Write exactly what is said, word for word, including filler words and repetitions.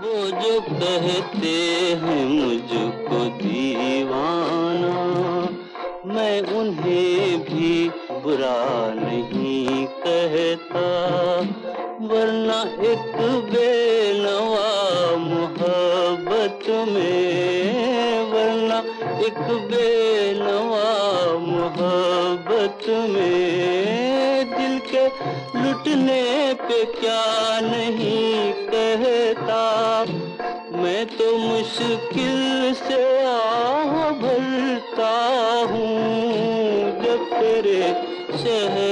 वो जो कहते हैं मुझको दीवाना, मैं उन्हें भी बुरा नहीं कहता, वरना एक बेनवा मोहब्बत में, वरना एक बेनवा मोहब्बत में दिल के लुटने पे क्या नहीं कहता। मैं तो मुश्किल से आह भरता हूँ जब तेरे शहर